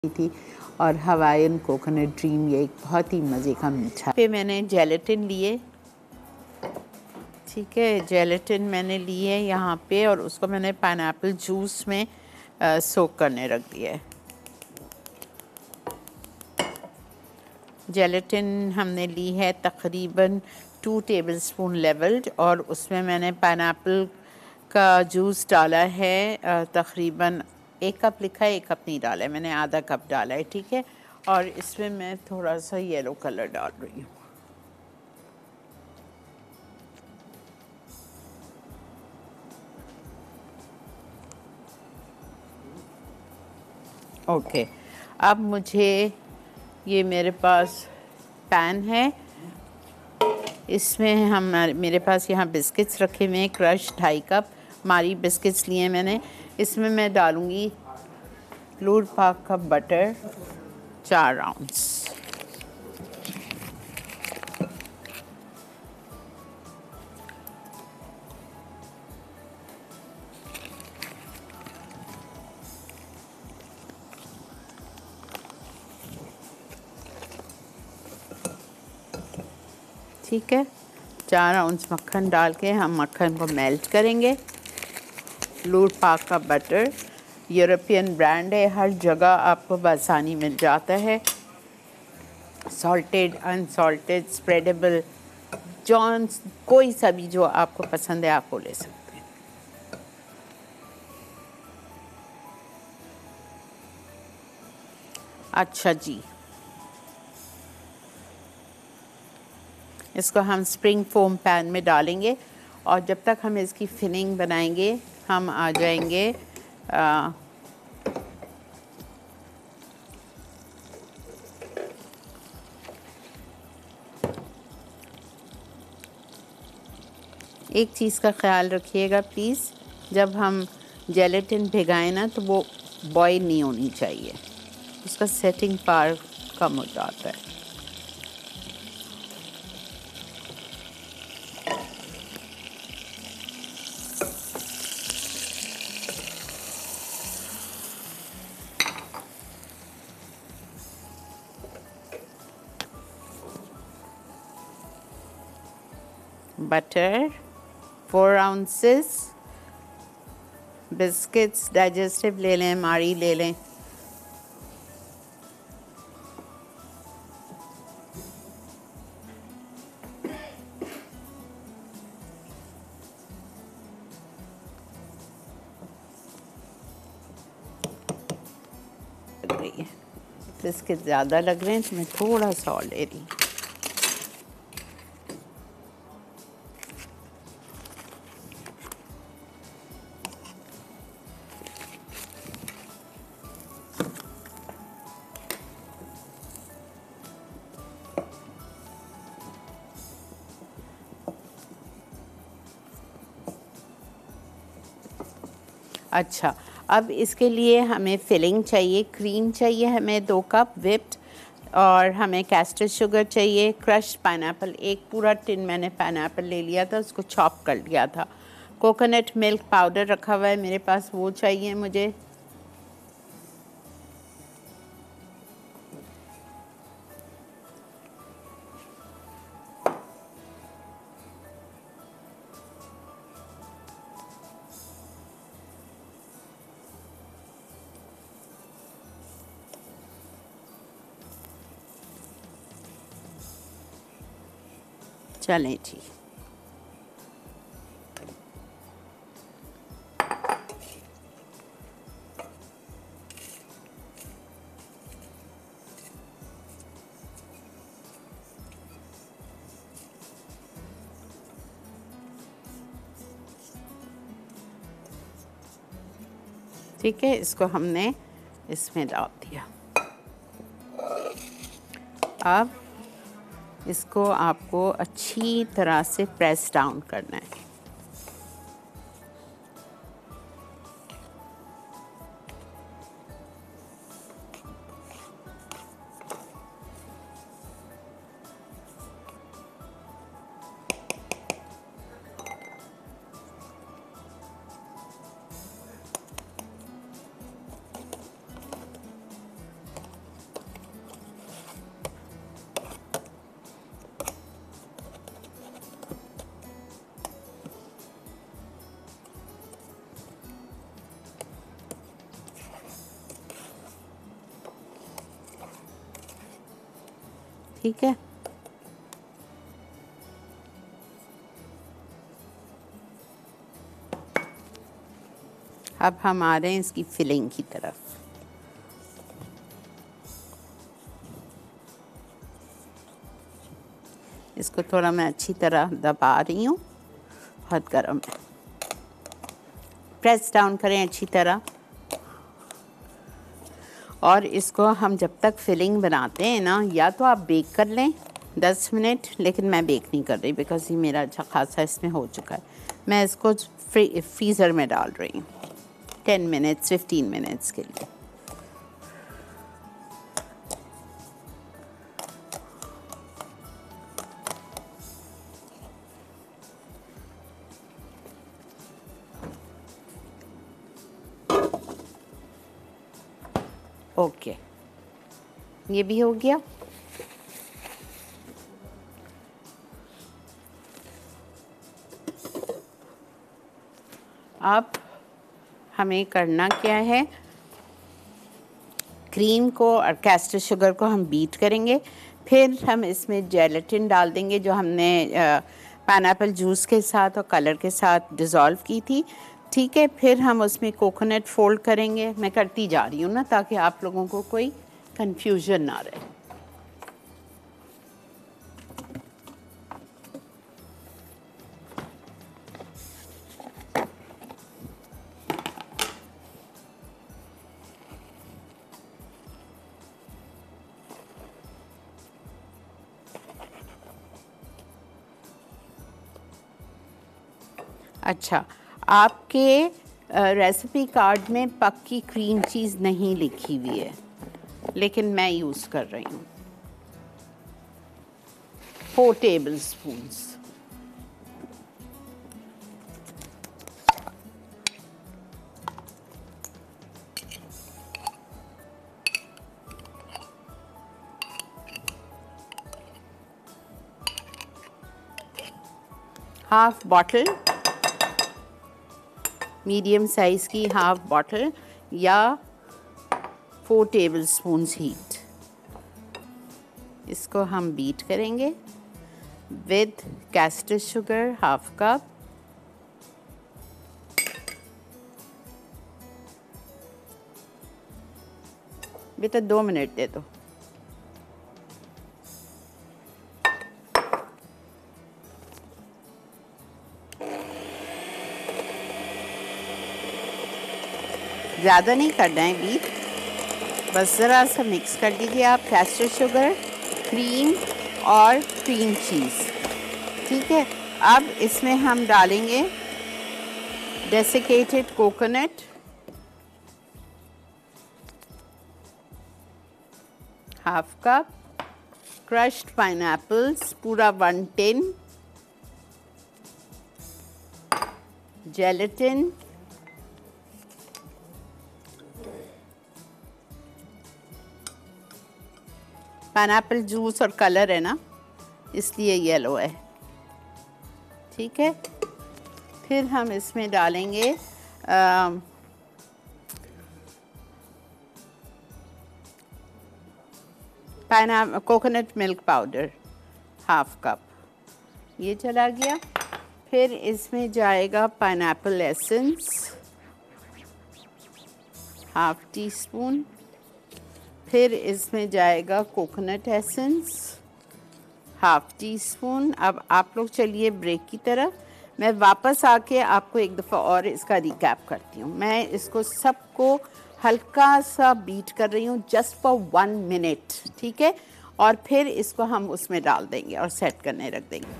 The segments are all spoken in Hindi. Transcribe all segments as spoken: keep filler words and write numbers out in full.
थी और हवाईयन कोकोनट ड्रीम ये एक बहुत ही मज़े का मीठा। पे मैंने जेलेटिन लिए, ठीक है, जेलेटिन मैंने ली है यहाँ पे और उसको मैंने पाइनएप्पल जूस में आ, सोक करने रख दिया है। जेलेटिन हमने ली है तकरीबन टू टेबलस्पून लेवल्ड और उसमें मैंने पाइनएप्पल का जूस डाला है तकरीबन एक कप लिखा है, एक कप नहीं डाला है, मैंने आधा कप डाला है, ठीक है। और इसमें मैं थोड़ा सा येलो कलर डाल रही हूँ। ओके, अब मुझे ये मेरे पास पैन है, इसमें हम मेरे पास यहाँ बिस्किट्स रखे हुए हैं, क्रश ढाई कप मारी बिस्किट्स लिए मैंने। इसमें मैं डालूँगी लूर पाक का बटर चार आउंस, ठीक है। चार आउंस मक्खन डाल के हम मक्खन को मेल्ट करेंगे। लूर पाक का बटर यूरोपियन ब्रांड है, हर जगह आपको आसानी मिल जाता है। सॉल्टेड, अनसॉल्टेड, स्प्रेडेबल, जॉन्स, कोई सा भी जो आपको पसंद है आप वो ले सकते हैं। अच्छा जी, इसको हम स्प्रिंग फोम पैन में डालेंगे और जब तक हम इसकी फिलिंग बनाएंगे हम आ जाएंगे आ, एक चीज़ का ख्याल रखिएगा प्लीज़, जब हम जेलेटिन भिगाएं ना तो वो बॉयल नहीं होनी चाहिए, उसका सेटिंग पावर कम हो जाता है। Butter four ounces, biscuits digestive ले लें, मारी ले लें, लग रही है बिस्किट ज़्यादा लग रहे हैं तो मैं थोड़ा सा और ले रही हूँ। अच्छा, अब इसके लिए हमें फिलिंग चाहिए, क्रीम चाहिए हमें दो कप व्हिप्ड, और हमें कैस्टर शुगर चाहिए, क्रश पाइनएप्पल, एक पूरा टिन मैंने पाइनएप्पल ले लिया था, उसको चॉप कर लिया था। कोकोनट मिल्क पाउडर रखा हुआ है मेरे पास, वो चाहिए मुझे। चलें जी, ठीक है, इसको हमने इसमें डाल दिया। अब इसको आपको अच्छी तरह से प्रेस डाउन करना है। ठीक है, अब हम आ रहे हैं इसकी फिलिंग की तरफ। इसको थोड़ा मैं अच्छी तरह दबा रही हूँ, बहुत गर्म है। प्रेस डाउन करें अच्छी तरह। और इसको हम जब तक फिलिंग बनाते हैं ना, या तो आप बेक कर लें दस मिनट, लेकिन मैं बेक नहीं कर रही बिकॉज ये मेरा अच्छा खासा इसमें हो चुका है। मैं इसको फ्री फ्रीज़र में डाल रही हूँ टेन मिनट्स फिफ्टीन मिनट्स के लिए। ओके, ये भी हो गया। अब हमें करना क्या है, क्रीम को और कैस्टर शुगर को हम बीट करेंगे, फिर हम इसमें जेलेटिन डाल देंगे जो हमने पाइनएप्पल जूस के साथ और कलर के साथ डिज़ोल्व की थी। ठीक है, फिर हम उसमें कोकोनट फोल्ड करेंगे। मैं करती जा रही हूँ ना, ताकि आप लोगों को कोई कंफ्यूजन ना रहे। अच्छा, आपके रेसिपी कार्ड में पक्की क्रीम चीज़ नहीं लिखी हुई है, लेकिन मैं यूज़ कर रही हूँ four tablespoons. Half bottle, medium size की हाफ बॉटल या फोर टेबल स्पून्स हीट। इसको हम बीट करेंगे with caster sugar half cup, बेटा दो मिनट दे दो। ज़्यादा नहीं करना है बीट, बस ज़रा सा मिक्स कर दीजिए आप कैस्टर शुगर, क्रीम और क्रीम चीज़। ठीक है, अब इसमें हम डालेंगे desiccated coconut half cup, crushed pineapples पूरा one tin, gelatin, pineapple juice और कलर है ना, इसलिए येलो है। ठीक है, फिर हम इसमें डालेंगे pineapple coconut milk powder half cup, ये चला गया। फिर इसमें जाएगा pineapple essence half teaspoon, फिर इसमें जाएगा coconut essence half teaspoon. अब आप लोग चलिए ब्रेक की तरफ, मैं वापस आके आपको एक दफ़ा और इसका रिकैप करती हूँ। मैं इसको सबको हल्का सा बीट कर रही हूँ जस्ट फॉर वन मिनट, ठीक है, और फिर इसको हम उसमें डाल देंगे और सेट करने रख देंगे।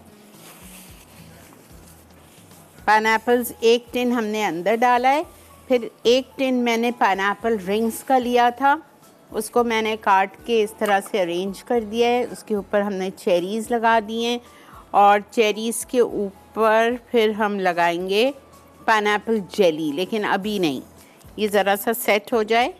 पाइनएप्पल्स एक टिन हमने अंदर डाला है, फिर एक टिन मैंने पाइनएप्पल रिंग्स का लिया था, उसको मैंने काट के इस तरह से अरेंज कर दिया है। उसके ऊपर हमने चेरीज़ लगा दिए हैं और चेरीज़ के ऊपर फिर हम लगाएंगे पाइनएप्पल जेली, लेकिन अभी नहीं, ये ज़रा सा सेट हो जाए।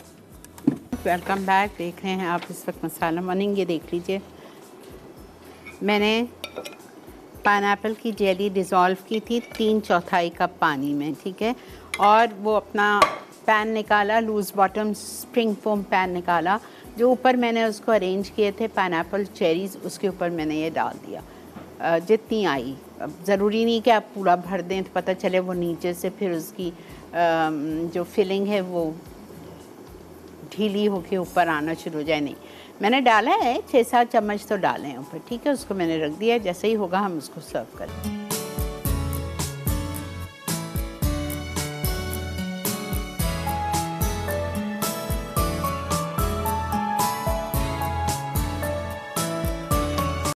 Welcome back. देख रहे हैं आप इस वक्त मसाला बनेंगे, देख लीजिए। मैंने पाइनएप्पल की जेली डिज़ोल्व की थी तीन चौथाई कप पानी में, ठीक है। और वो अपना पैन निकाला, loose bottom spring form pan निकाला, जो ऊपर मैंने उसको अरेंज किए थे पाइनएप्पल चेरीज़, उसके ऊपर मैंने ये डाल दिया जितनी आई। अब ज़रूरी नहीं कि आप पूरा भर दें तो पता चले वो नीचे से फिर उसकी जो फिलिंग है वो ढीली होके ऊपर आना शुरू हो जाए, नहीं। मैंने डाला है छः सात चम्मच तो डाले हैं ऊपर, ठीक है। उसको मैंने रख दिया, जैसे ही होगा हम उसको सर्व करें।